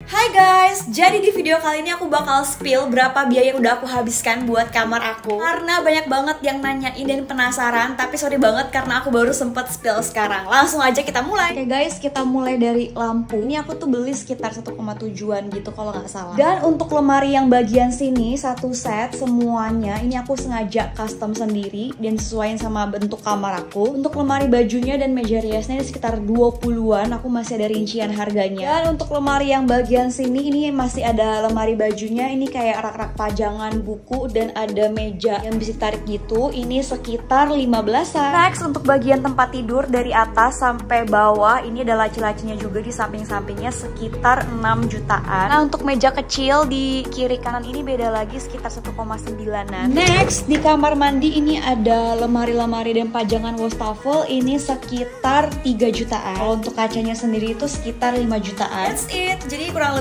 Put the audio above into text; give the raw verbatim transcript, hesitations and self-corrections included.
Hai guys, jadi di video kali ini aku bakal spill berapa biaya yang udah aku habiskan buat kamar aku. Karena banyak banget yang nanyain dan penasaran, tapi sorry banget karena aku baru sempet spill sekarang. Langsung aja kita mulai. Oke guys, kita mulai dari lampu. Ini aku tuh beli sekitar satu koma tujuan gitu kalau nggak salah. Dan untuk lemari yang bagian sini satu set semuanya, ini aku sengaja custom sendiri dan sesuaiin sama bentuk kamar aku. Untuk lemari bajunya dan meja riasnya ini sekitar dua puluhan, aku masih ada rincian harganya. Dan untuk lemari yang bagian sini ini masih ada lemari bajunya, ini kayak rak-rak pajangan buku dan ada meja yang bisa tarik gitu, ini sekitar lima belasan. Next untuk bagian tempat tidur dari atas sampai bawah ini ada laci-lacinya juga di samping-sampingnya sekitar enam jutaan. Nah untuk meja kecil di kiri kanan ini beda lagi sekitar satu koma sembilanan. Next di kamar mandi ini ada lemari-lemari dan pajangan wastafel, ini sekitar tiga jutaan. Kalau untuk kacanya sendiri itu sekitar lima jutaan. That's it. Jadi kurang